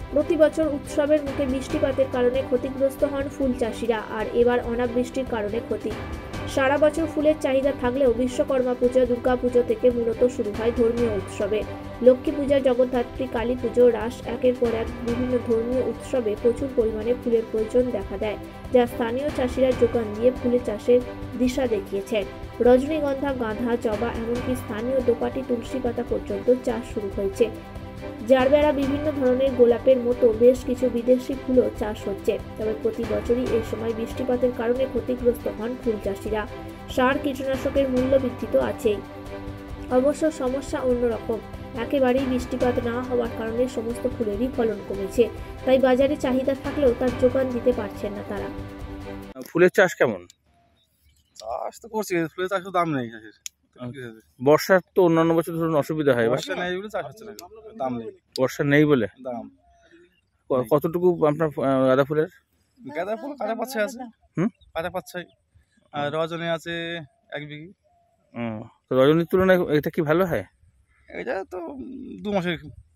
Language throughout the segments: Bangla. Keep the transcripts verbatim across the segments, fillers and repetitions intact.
প্রতি বছর উৎসবের মুখে বৃষ্টিপাতের কারণে ক্ষতিগ্রস্ত হন ফুল চাষিরা, আর এবার অনাবৃষ্টির কারণে ক্ষতি। সারা বছর ফুলের চাহিদা থাকলেও বিশ্বকর্মা পুজো, দুর্গা পুজো থেকে মূলত শুরু হয় ধর্মীয় উৎসবে। লক্ষ্মী পূজা, জগদ্ধাত্রী, কালী পুজো, রাস, একের পর এক বিভিন্ন ধর্মীয় উৎসবে প্রচুর পরিমাণে ফুলের প্রয়োজন দেখা দেয়, যা স্থানীয় চাষিরা যোগান দিয়ে ফুলের চাষের দিশা দেখিয়েছেন। রজনীগন্ধা, গাঁধা, জবা, এমনকি স্থানীয় দোপাটি, তুলসী পাতা পর্যন্ত চাষ শুরু হয়েছে। জারবেরা, বিভিন্ন ধরনের গোলাপের মতো বেশ কিছু বিদেশি ফুলও চাষ হচ্ছে। তবে প্রতি বছরই এই সময় বৃষ্টিপাতের কারণে ক্ষতিগ্রস্ত হন ফুল চাষিরা। সার, কীটনাশকের মূল্য বৃদ্ধি তো আছেই। অবশ্য সমস্যা অন্যরকম। একেবারেই বৃষ্টিপাত না হওয়ার কারণে সমস্ত ফুলেরই ফলন কমেছে, তাই বাজারে চাহিদা থাকলেও তার যোগান দিতে পারছেন না তারা। ফুলের চাষ কেমন? চাষ তো করছি, ফুলের চাষের দাম নেই। বর্ষার তো অন্যান্য বছর ধরুন অসুবিধা হয়, বর্ষা নেই বলে চাষ হচ্ছে না, দাম নেই। বর্ষা নেই বলে দাম কতটুকু আপনার গাঁদা ফুলের? গাঁদা ফুল কাঁচা পাচ্ছে আছে, হুম কাঁচা পাচ্ছে। আর রজনী আছে এক বিঘি। তো রজনীর তুলনায় এটা কি ভালো হয়? এটা তো দু মাসের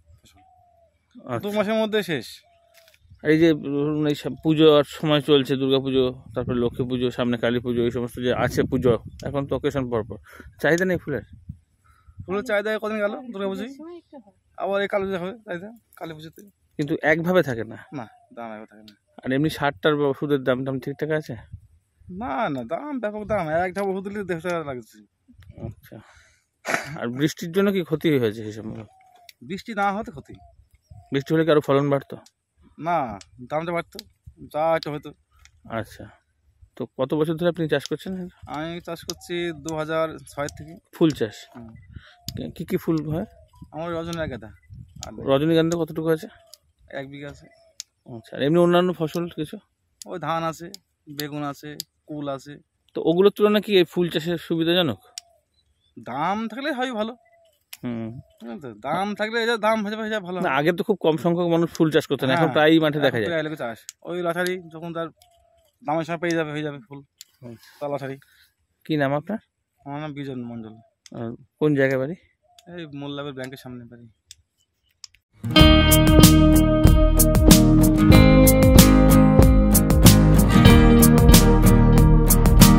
দু মাসের মধ্যে শেষ। এই যে এই পুজোর সময় চলছে, দুর্গা পুজো, তারপরে লক্ষ্মী পুজো, সামনে কালী পুজো, এই সমস্ত যে আছে পুজো, এখন তো অকেশন পর পর চাহিদা নেই ফুলের। ফুলের চাহিদা কদিন গেল দুর্গা পুজোয়, আবার এই কালী পুজো হবে চাহিদা, কালী পুজোতে। কিন্তু একভাবে থাকে না, না দাম একভাবে থাকে না। আর এমনি সারটার বা ওষুধের দাম টাম ঠিকঠাক আছে? না না, দাম ব্যাপক দাম, এক ধাপ ওষুধ দিলে দেড়শো টাকা লাগছে। আচ্ছা, আর বৃষ্টির জন্য কি ক্ষতি হয়েছে সেসব? বৃষ্টি না হতে ক্ষতি। বৃষ্টি হলে কি আরো ফলন বাড়তো? না, দামটা বাড়তো, যা একটা হয়তো। আচ্ছা, তো কত বছর ধরে আপনি চাষ করছেন? আমি চাষ করছি দু হাজার ছয় থেকে। ফুল চাষ কি কি ফুল হয়? আমার রজনী গাঁদা। রজনীগন্ধা কতটুকু আছে? এক বিঘা আছে। আচ্ছা, এমনি অন্যান্য ফসল কিছু? ওই ধান আছে, বেগুন আছে, কুল আছে। তো ওগুলোর তুলনায় কি এই ফুল চাষের সুবিধাজনক? দাম থাকলে হয় ভালো। হুম, দাম থাকলে দাম হয়ে যাবে ভালো। আগে তো খুব কম সংখ্যক মানুষ ফুল চাষ করতেন, এখন প্রায়ই মাঠে দেখা যায় চাষ। ওই লটারি যখন তার দামের সময় পেয়ে যাবে, হয়ে যাবে ফুল, তার লটারি। কি নাম আপনার? আমার নাম বিজন মন্ডল। কোন জায়গায় বাড়ি? এই মোল্লাবের ব্যাংকের সামনে বাড়ি।